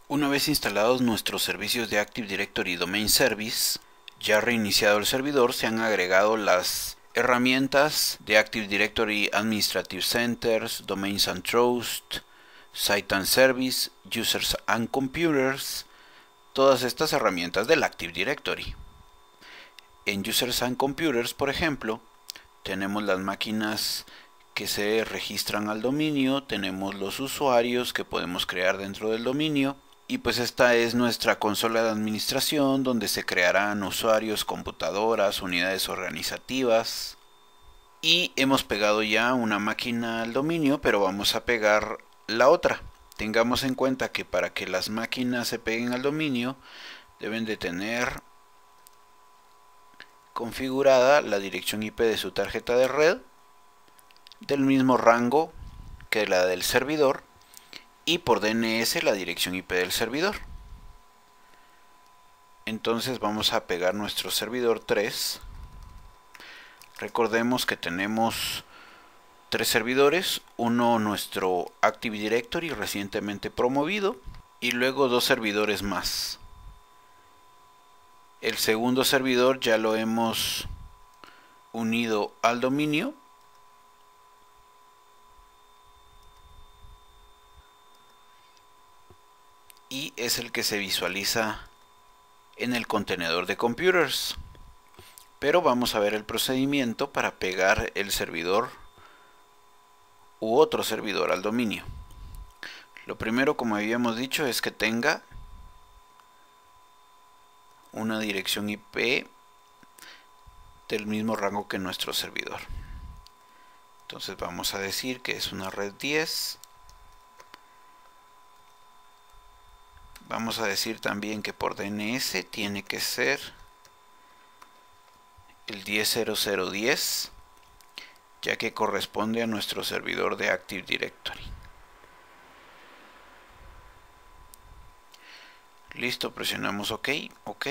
Una vez instalados nuestros servicios de Active Directory Domain Service, ya reiniciado el servidor, se han agregado las herramientas de Active Directory Administrative Centers, Domains and Trust, Site and Service, Users and Computers, todas estas herramientas del Active Directory. En Users and Computers, por ejemplo, tenemos las máquinas que se registran al dominio, tenemos los usuarios que podemos crear dentro del dominio, y pues esta es nuestra consola de administración donde se crearán usuarios, computadoras, unidades organizativas. Y hemos pegado ya una máquina al dominio, pero vamos a pegar la otra. Tengamos en cuenta que para que las máquinas se peguen al dominio deben de tener configurada la dirección IP de su tarjeta de red del mismo rango que la del servidor y por DNS la dirección IP del servidor. Entonces vamos a pegar nuestro servidor 3. Recordemos que tenemos 3 servidores, uno nuestro Active Directory recientemente promovido y luego 2 servidores más. El segundo servidor ya lo hemos unido al dominio y es el que se visualiza en el contenedor de computers. Pero vamos a ver el procedimiento para pegar el servidor u otro servidor al dominio. Lo primero, como habíamos dicho, es que tenga una dirección IP del mismo rango que nuestro servidor. Entonces vamos a decir que es una red 10. Vamos a decir también que por DNS tiene que ser el 10.0010, ya que corresponde a nuestro servidor de Active Directory. Listo, presionamos OK, OK.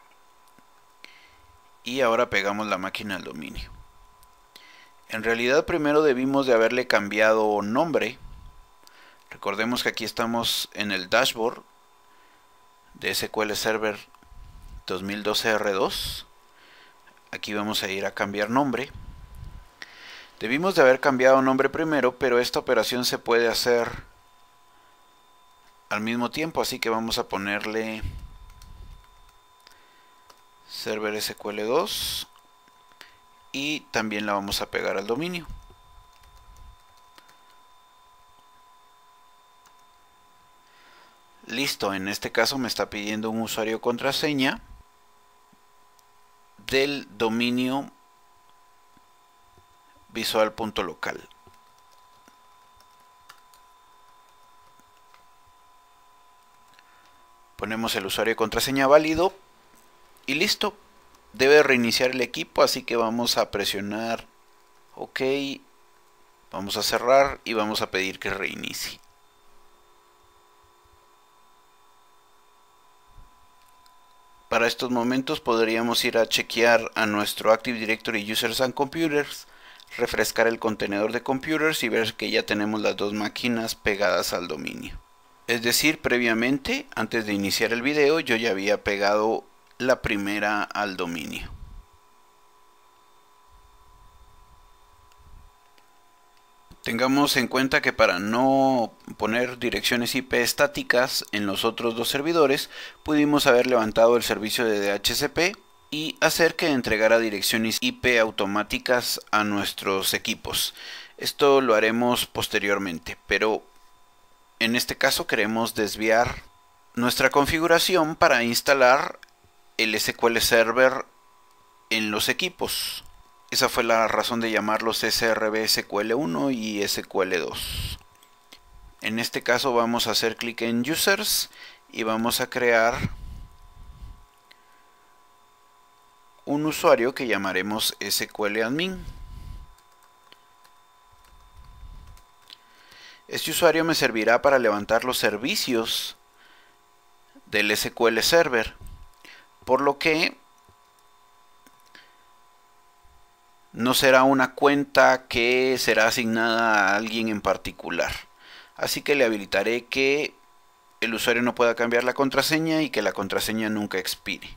Y ahora pegamos la máquina al dominio. En realidad primero debimos de haberle cambiado nombre. Recordemos que aquí estamos en el dashboard de SQL Server 2012 R2. Aquí vamos a ir a cambiar nombre. Debimos de haber cambiado nombre primero, pero esta operación se puede hacer al mismo tiempo, así que vamos a ponerle Server SQL2 y también la vamos a pegar al dominio. Listo, en este caso me está pidiendo un usuario contraseña del dominio visual.local. Ponemos el usuario y contraseña válido y listo. Debe reiniciar el equipo, así que vamos a presionar OK, vamos a cerrar y vamos a pedir que reinicie. Para estos momentos podríamos ir a chequear a nuestro Active Directory Users and Computers, refrescar el contenedor de computers y ver que ya tenemos las dos máquinas pegadas al dominio. Es decir, previamente, antes de iniciar el video, yo ya había pegado la primera al dominio. Tengamos en cuenta que para no poner direcciones IP estáticas en los otros dos servidores, pudimos haber levantado el servicio de DHCP y hacer que entregara direcciones IP automáticas a nuestros equipos. Esto lo haremos posteriormente, pero en este caso queremos desviar nuestra configuración para instalar el SQL Server en los equipos. Esa fue la razón de llamarlos SRB SQL1 y SQL2. En este caso vamos a hacer clic en Users y vamos a crear un usuario que llamaremos SQL Admin. Este usuario me servirá para levantar los servicios del SQL Server, por lo que no será una cuenta que será asignada a alguien en particular. Así que le habilitaré que el usuario no pueda cambiar la contraseña y que la contraseña nunca expire.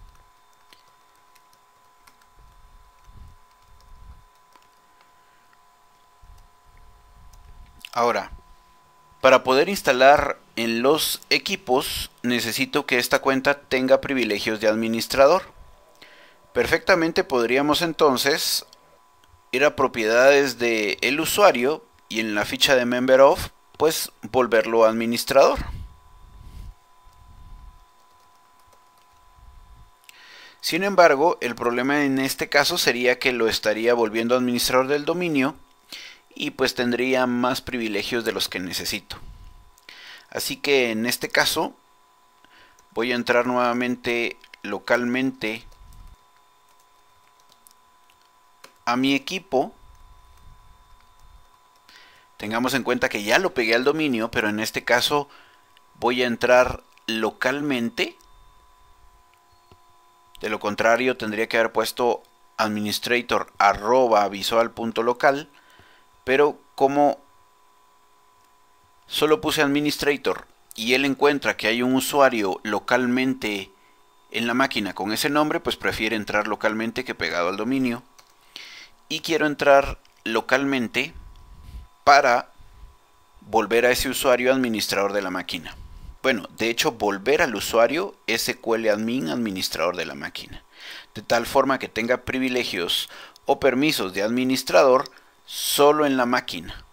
Ahora, para poder instalar en los equipos, necesito que esta cuenta tenga privilegios de administrador. Perfectamente podríamos entonces ir a propiedades del usuario y en la ficha de member of, pues volverlo administrador. Sin embargo, el problema en este caso sería que lo estaría volviendo administrador del dominio y pues tendría más privilegios de los que necesito. Así que en este caso voy a entrar nuevamente localmente a mi equipo. Tengamos en cuenta que ya lo pegué al dominio, pero en este caso voy a entrar localmente. De lo contrario tendría que haber puesto administrator@visual.local, pero como solo puse administrator y él encuentra que hay un usuario localmente en la máquina con ese nombre, pues prefiere entrar localmente que pegado al dominio. Y quiero entrar localmente para volver a ese usuario administrador de la máquina. Bueno, de hecho, volver al usuario SQLadmin administrador de la máquina, de tal forma que tenga privilegios o permisos de administrador solo en la máquina.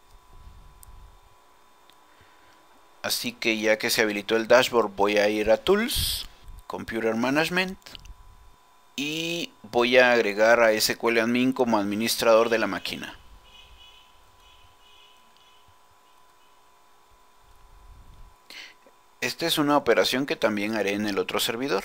Así que ya que se habilitó el dashboard, voy a ir a Tools, Computer Management, y voy a agregar a SQLadmin como administrador de la máquina. Esta es una operación que también haré en el otro servidor.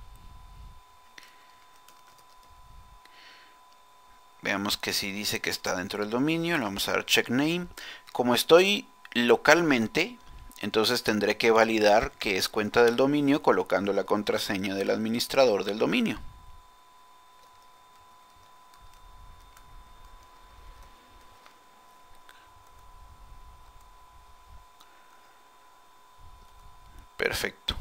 Veamos que si dice que está dentro del dominio, le vamos a dar check name. Como estoy localmente, entonces tendré que validar que es cuenta del dominio colocando la contraseña del administrador del dominio. Perfecto.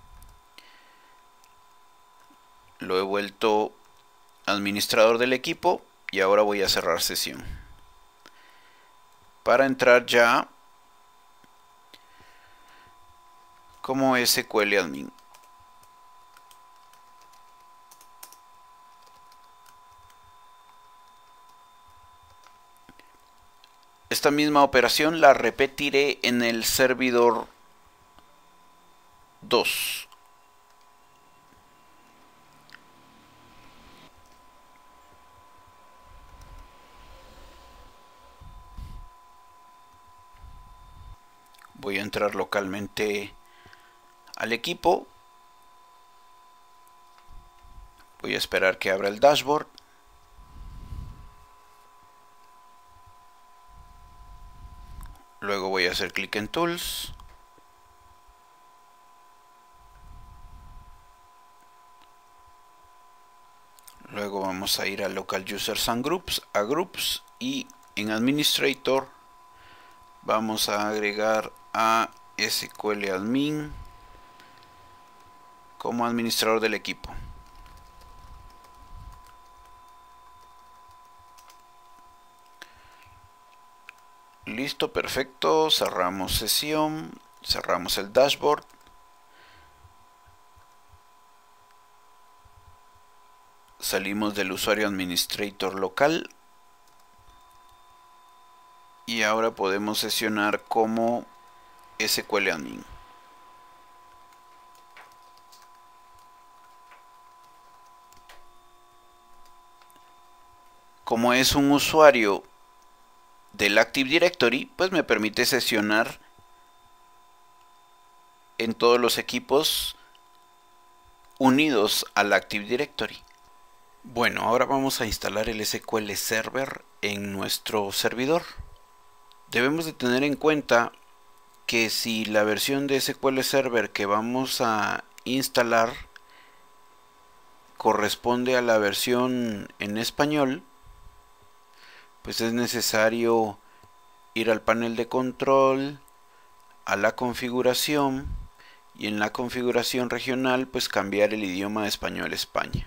Lo he vuelto administrador del equipo y ahora voy a cerrar sesión. Para entrar ya como SQLadmin. Esta misma operación la repetiré en el servidor 2. Voy a entrar localmente al equipo. Voy a esperar que abra el dashboard. Luego voy a hacer clic en Tools. Luego vamos a ir a Local Users and Groups, a Groups, y en Administrator vamos a agregar a SQLadmin como administrador del equipo. Listo, perfecto. Cerramos sesión, cerramos el dashboard. Salimos del usuario administrator local y ahora podemos sesionar como SQLadmin. Como es un usuario del Active Directory, pues me permite sesionar en todos los equipos unidos al Active Directory. Bueno, ahora vamos a instalar el SQL Server en nuestro servidor. Debemos de tener en cuenta que si la versión de SQL Server que vamos a instalar corresponde a la versión en español, pues es necesario ir al panel de control, a la configuración y en la configuración regional pues cambiar el idioma de español España.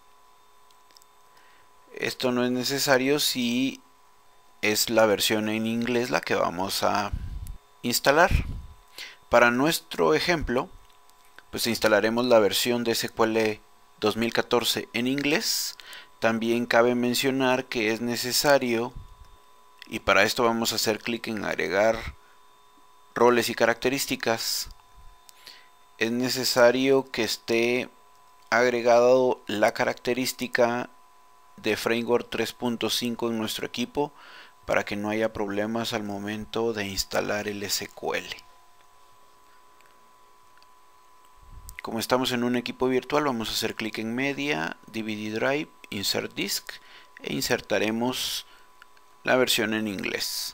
Esto no es necesario si es la versión en inglés la que vamos a instalar. Para nuestro ejemplo pues instalaremos la versión de SQL 2014 en inglés. También cabe mencionar que es necesario, y para esto vamos a hacer clic en agregar roles y características, es necesario que esté agregado la característica de Framework 3.5 en nuestro equipo para que no haya problemas al momento de instalar el SQL. Como estamos en un equipo virtual, vamos a hacer clic en Media, DVD Drive, Insert Disk e insertaremos la versión en inglés.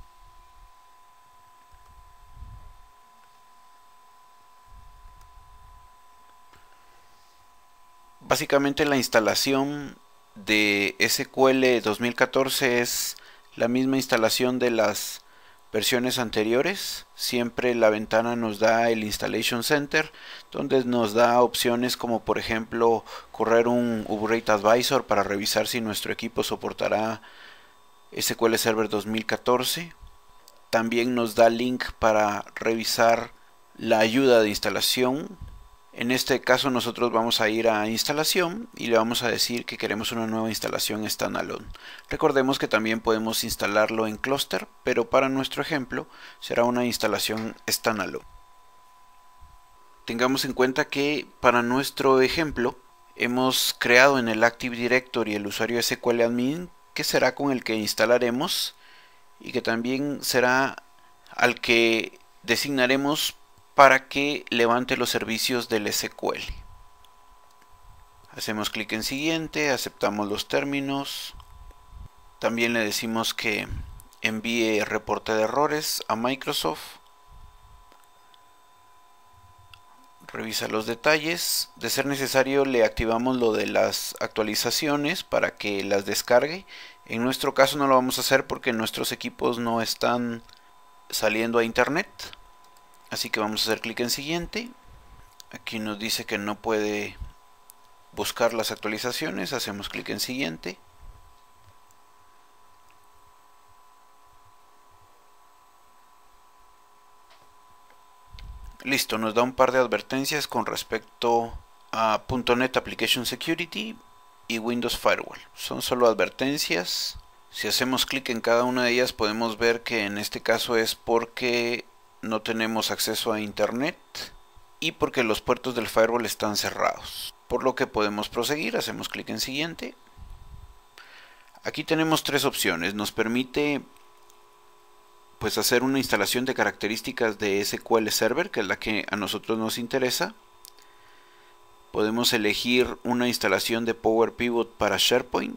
Básicamente la instalación de SQL 2014 es la misma instalación de las versiones anteriores. Siempre la ventana nos da el Installation Center, donde nos da opciones como por ejemplo correr un Upgrade Advisor para revisar si nuestro equipo soportará SQL Server 2014. También nos da link para revisar la ayuda de instalación. En este caso nosotros vamos a ir a instalación y le vamos a decir que queremos una nueva instalación standalone. Recordemos que también podemos instalarlo en clúster, pero para nuestro ejemplo será una instalación standalone. Tengamos en cuenta que para nuestro ejemplo hemos creado en el Active Directory el usuario SQL Admin, que será con el que instalaremos y que también será al que designaremos para que levante los servicios del SQL. Hacemos clic en siguiente, aceptamos los términos. También le decimos que envíe reporte de errores a Microsoft. Revisa los detalles. De ser necesario le activamos lo de las actualizaciones para que las descargue. En nuestro caso no lo vamos a hacer porque nuestros equipos no están saliendo a internet. Así que vamos a hacer clic en siguiente. Aquí nos dice que no puede buscar las actualizaciones. Hacemos clic en siguiente. Listo, nos da un par de advertencias con respecto a .NET Application Security y Windows Firewall. Son solo advertencias. Si hacemos clic en cada una de ellas podemos ver que en este caso es porque no tenemos acceso a internet y porque los puertos del firewall están cerrados, por lo que podemos proseguir. Hacemos clic en siguiente. Aquí tenemos tres opciones. Nos permite pues hacer una instalación de características de SQL Server, que es la que a nosotros nos interesa. Podemos elegir una instalación de Power Pivot para SharePoint,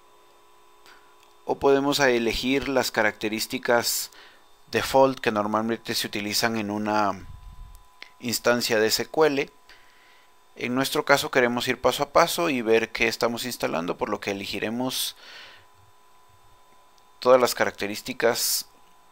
o podemos elegir las características default que normalmente se utilizan en una instancia de SQL. En nuestro caso queremos ir paso a paso y ver qué estamos instalando, por lo que elegiremos todas las características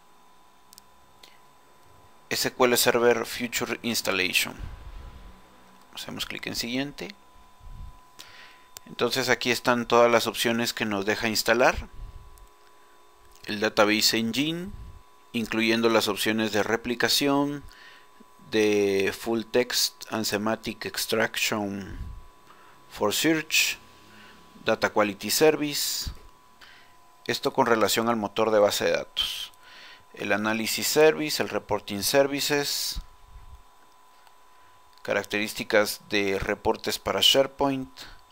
SQL Server Future Installation. Hacemos clic en siguiente. Entonces aquí están todas las opciones que nos deja instalar. El Database Engine, incluyendo las opciones de replicación, de Full Text and Semantic Extraction for Search, Data Quality Service, esto con relación al motor de base de datos, el Analysis Service, el Reporting Services, características de reportes para SharePoint,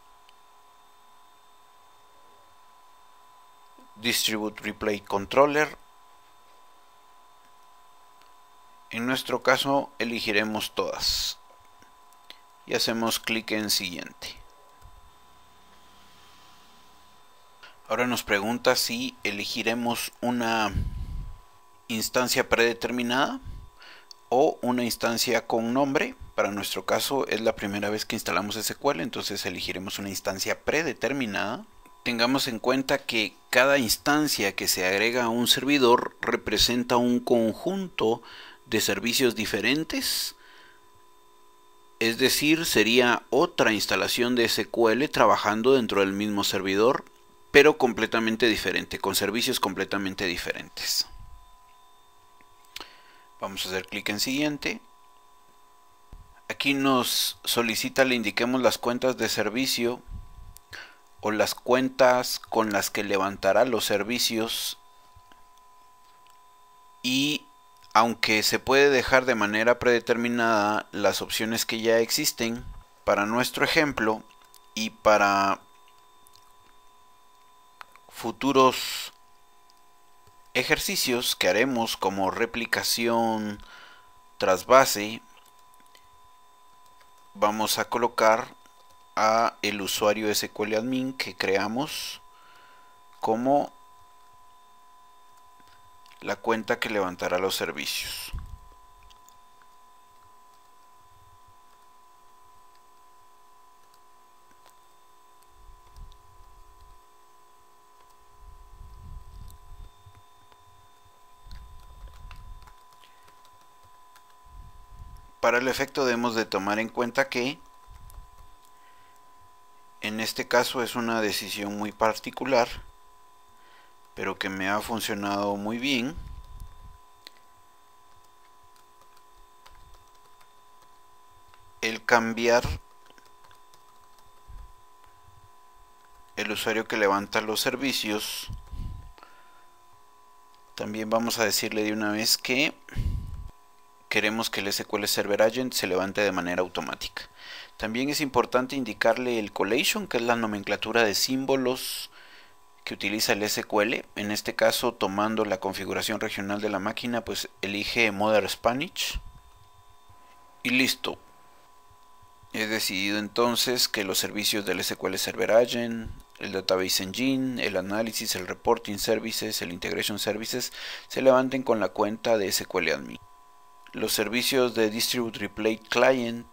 Distribute Replay Controller. En nuestro caso elegiremos todas y hacemos clic en siguiente. Ahora nos pregunta si elegiremos una instancia predeterminada o una instancia con nombre. Para nuestro caso es la primera vez que instalamos SQL, entonces elegiremos una instancia predeterminada. Tengamos en cuenta que cada instancia que se agrega a un servidor representa un conjunto de servicios diferentes Es decir, sería otra instalación de SQL trabajando dentro del mismo servidor, pero completamente diferente, con servicios completamente diferentes. Vamos a hacer clic en siguiente. Aquí nos solicita le indiquemos las cuentas de servicio o las cuentas con las que levantará los servicios, y aunque se puede dejar de manera predeterminada las opciones que ya existen, para nuestro ejemplo y para futuros ejercicios que haremos como replicación tras base, vamos a colocar a el usuario SQL admin que creamos como la cuenta que levantará los servicios. Para el efecto debemos de tomar en cuenta que en este caso es una decisión muy particular, pero que me ha funcionado muy bien. El cambiar el usuario que levanta los servicios. También vamos a decirle de una vez que queremos que el SQL Server Agent se levante de manera automática. También es importante indicarle el collation, que es la nomenclatura de símbolos que utiliza el SQL. En este caso, tomando la configuración regional de la máquina, pues elige Modern Spanish. Y listo. He decidido entonces que los servicios del SQL Server Agent, el Database Engine, el Analysis, el Reporting Services, el Integration Services se levanten con la cuenta de SQL Admin. Los servicios de Distribute Replay Client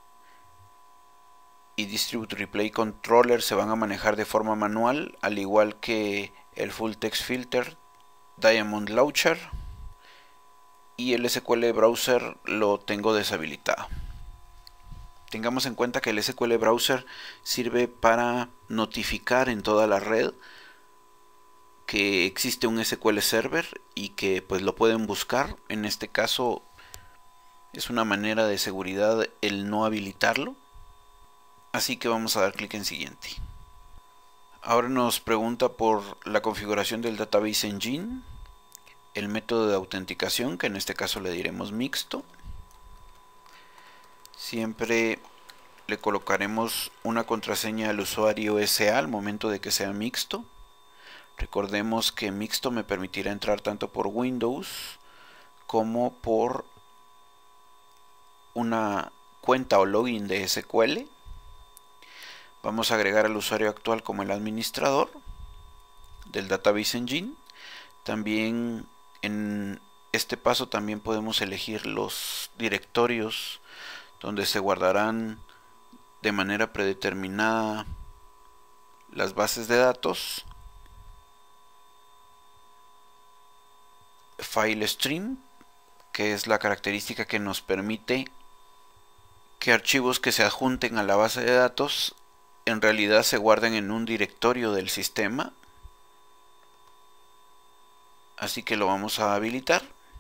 y Distribute Replay Controller se van a manejar de forma manual, al igual que el Full Text Filter, Diamond Launcher, y el SQL Browser lo tengo deshabilitado. Tengamos en cuenta que el SQL Browser sirve para notificar en toda la red que existe un SQL Server y que pues lo pueden buscar. En este caso es una manera de seguridad el no habilitarlo. Así que vamos a dar clic en siguiente. Ahora nos pregunta por la configuración del Database Engine, el método de autenticación, que en este caso le diremos mixto. Siempre le colocaremos una contraseña al usuario SA al momento de que sea mixto. Recordemos que mixto me permitirá entrar tanto por Windows como por una cuenta o login de SQL. Vamos a agregar al usuario actual como el administrador del Database Engine. También en este paso también podemos elegir los directorios donde se guardarán de manera predeterminada las bases de datos. File Stream, que es la característica que nos permite que archivos que se adjunten a la base de datos en realidad se guarden en un directorio del sistema. Así que lo vamos a habilitar.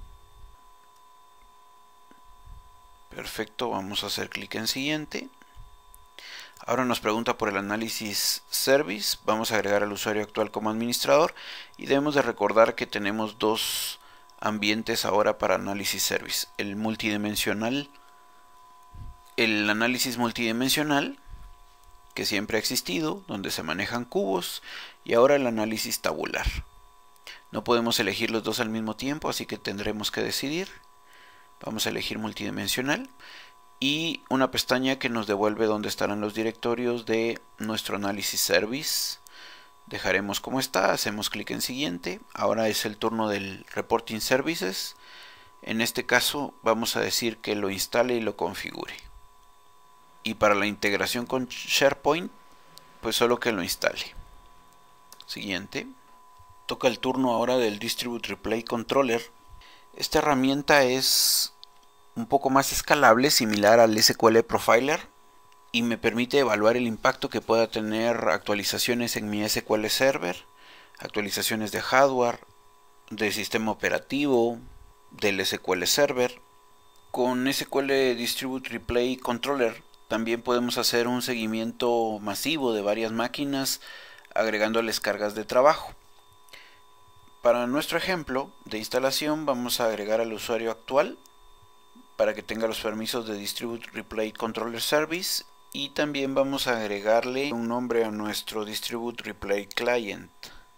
Perfecto, vamos a hacer clic en siguiente. Ahora nos pregunta por el Analysis Service. Vamos a agregar al usuario actual como administrador y debemos de recordar que tenemos dos ambientes ahora para Analysis Service: el multidimensional, el análisis multidimensional, que siempre ha existido, donde se manejan cubos, y ahora el análisis tabular. No podemos elegir los dos al mismo tiempo, así que tendremos que decidir. Vamos a elegir multidimensional y una pestaña que nos devuelve dónde estarán los directorios de nuestro Analysis Service. Dejaremos como está, hacemos clic en siguiente. Ahora es el turno del Reporting Services. En este caso vamos a decir que lo instale y lo configure. Y para la integración con SharePoint, pues solo que lo instale. Siguiente. Toca el turno ahora del Distribute Replay Controller. Esta herramienta es un poco más escalable, similar al SQL Profiler, y me permite evaluar el impacto que pueda tener actualizaciones en mi SQL Server, actualizaciones de hardware, de sistema operativo, del SQL Server. Con SQL Distribute Replay Controller también podemos hacer un seguimiento masivo de varias máquinas agregándoles cargas de trabajo. Para nuestro ejemplo de instalación vamos a agregar al usuario actual para que tenga los permisos de Distribute Replay Controller Service, y también vamos a agregarle un nombre a nuestro Distribute Replay Client.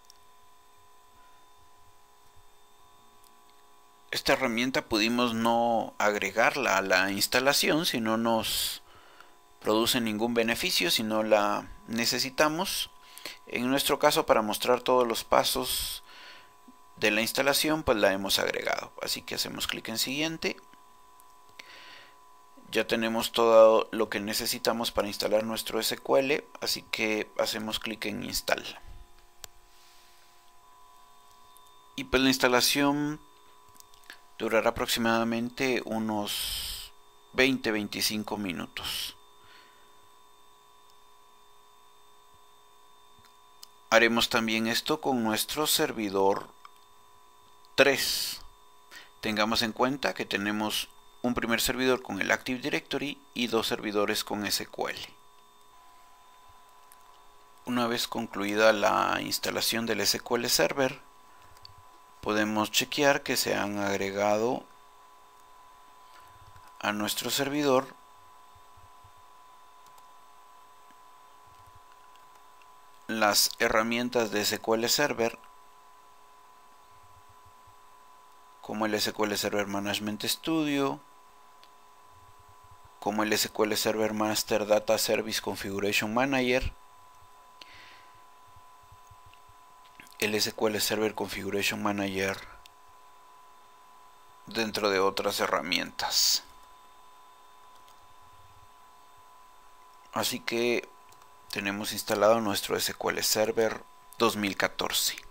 Esta herramienta pudimos no agregarla a la instalación si no nos produce ningún beneficio, si no la necesitamos. En nuestro caso, para mostrar todos los pasos de la instalación, pues la hemos agregado. Así que hacemos clic en siguiente. Ya tenemos todo lo que necesitamos para instalar nuestro SQL, así que hacemos clic en install. Y pues la instalación durará aproximadamente unos 20-25 minutos. Haremos también esto con nuestro servidor 3. Tengamos en cuenta que tenemos un primer servidor con el Active Directory y dos servidores con SQL. Una vez concluida la instalación del SQL Server, podemos chequear que se han agregado a nuestro servidor las herramientas de SQL Server, como el SQL Server Management Studio, como el SQL Server Master Data Service Configuration Manager, el SQL Server Configuration Manager, dentro de otras herramientas. Así que tenemos instalado nuestro SQL Server 2014.